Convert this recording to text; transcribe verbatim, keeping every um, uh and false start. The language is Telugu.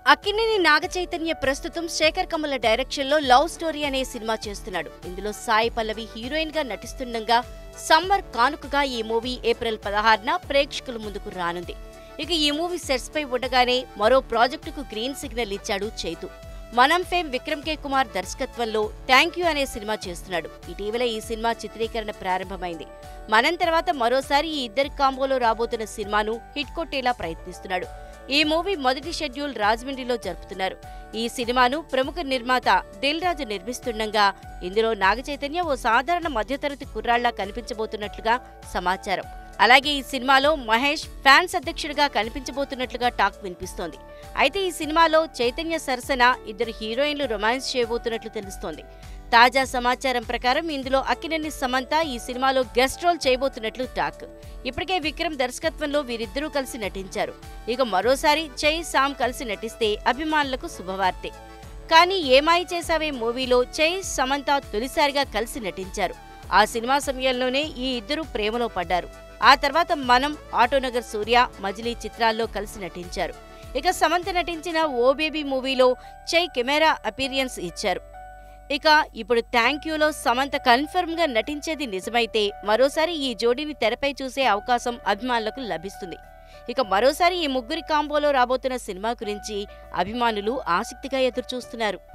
అక్కినేని నాగచైతన్య ప్రస్తుతం శేఖర్ కమల డైరెక్షన్ లో లవ్ స్టోరీ అనే సినిమా చేస్తున్నాడు. ఇందులో సాయి పల్లవి హీరోయిన్ గా నటిస్తుండగా సమ్మర్ కానుకగా ఈ మూవీ ఏప్రిల్ పదహారున ప్రేక్షకుల ముందుకు రానుంది. ఇక ఈ మూవీ సెట్స్ పై ఉండగానే మరో ప్రాజెక్టుకు గ్రీన్ సిగ్నల్ ఇచ్చాడు చైతు. మనం ఫేమ్ విక్రమ్ కే కుమార్ దర్శకత్వంలో థ్యాంక్ యూ అనే సినిమా చేస్తున్నాడు. ఇటీవల ఈ సినిమా చిత్రీకరణ ప్రారంభమైంది. మనం తర్వాత మరోసారి ఈ ఇద్దరి కాంబోలో రాబోతున్న సినిమాను హిట్ కొట్టేలా ప్రయత్నిస్తున్నాడు. ఈ మూవీ మొదటి షెడ్యూల్ రాజమండ్రిలో జరుపుతున్నారు. ఈ సినిమాను ప్రముఖ నిర్మాత దిల్ రాజు నిర్మిస్తుండగా ఇందులో నాగచైతన్య ఓ సాధారణ మధ్యతరగతి కుర్రాళ్లా కనిపించబోతున్నట్లుగా సమాచారం. అలాగే ఈ సినిమాలో మహేష్ ఫ్యాన్స్ అధ్యక్షుడిగా కనిపించబోతున్నట్లుగా టాక్ వినిపిస్తోంది. అయితే ఈ సినిమాలో చైతన్య సరసన ఇద్దరు హీరోయిన్లు రొమాన్స్ చేయబోతున్నట్లు తెలుస్తోంది. తాజా సమాచారం ప్రకారం ఇందులో అక్కినేని సమంత ఈ సినిమాలో గెస్ట్ రోల్ చేయబోతున్నట్లు టాక్. ఇప్పటికే విక్రమ్ దర్శకత్వంలో వీరిద్దరూ కలిసి నటించారు. ఇక మరోసారి చై సామ్ కలిసి నటిస్తే అభిమానులకు శుభవార్తే. కానీ ఏమాయి చేసావే మూవీలో చై సమంత తొలిసారిగా కలిసి నటించారు. ఆ సినిమా సమయంలోనే ఈ ఇద్దరు ప్రేమలో పడ్డారు. ఆ తర్వాత మనం, ఆటోనగర్ సూర్య, మజిలీ చిత్రాల్లో కలిసి నటించారు. ఇక సమంత నటించిన ఓ బేబీ మూవీలో చై కెమెరా అపీరియన్స్ ఇచ్చారు. ఇక ఇప్పుడు థ్యాంక్ యూలో సమంత కన్ఫర్మ్ గా నటించేది నిజమైతే మరోసారి ఈ జోడీని తెరపై చూసే అవకాశం అభిమానులకు లభిస్తుంది. ఇక మరోసారి ఈ ముగ్గురి కాంబోలో రాబోతున్న సినిమా గురించి అభిమానులు ఆసక్తిగా ఎదురుచూస్తున్నారు.